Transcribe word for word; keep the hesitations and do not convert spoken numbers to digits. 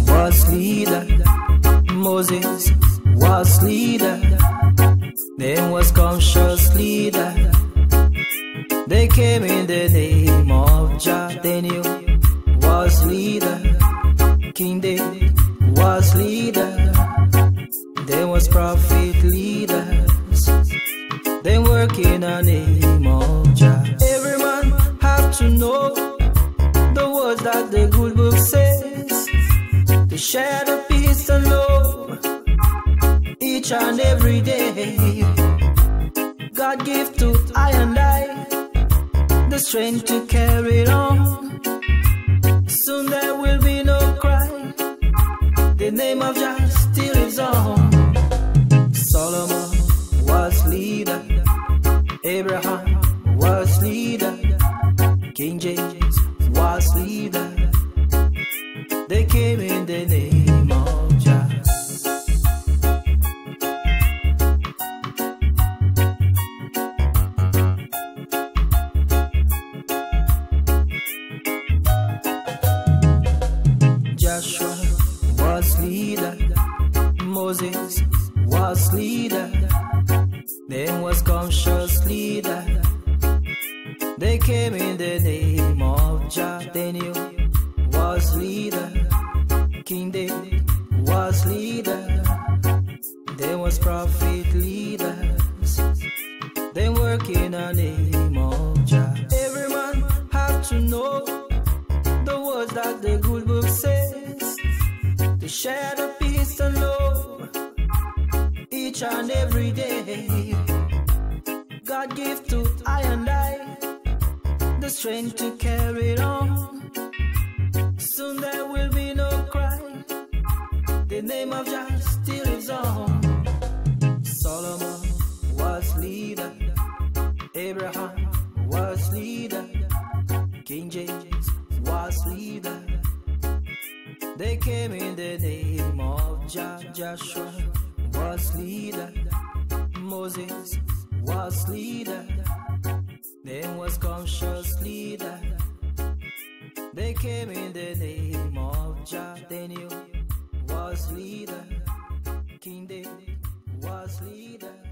was leader. Moses was leader. Then was conscious leader. They came in the name of Jah. Daniel was leader. King David was leader. There was prophet leaders. They work in the name of Jah. Every man have to know the words that the good book says, to share the peace and love each and every day. God give to I and I the strength to carry it on. Soon there will be no cry. The name of Jah still lives on. Solomon was leader. Abraham was leader. King James was leader. They came in the name of Jah. Joshua was leader. Moses was leader. Then was conscious leader. They came in the name of Jah. Daniel was leader. King David was leader. There was prophet leaders. They work in the name of Jah. Every man have to know the words that the good book says, to share the peace and love each and every day. God give to I and I the strength to carry it on. Soon there will be no cry. The name of Jah still lives on. Solomon was leader. Abraham was leader. King James was leader. They came in the name of Jah. Joshua was leader. Moses was leader. Then was conscious leader. They came in the name of Jah. Daniel was leader. King David was leader.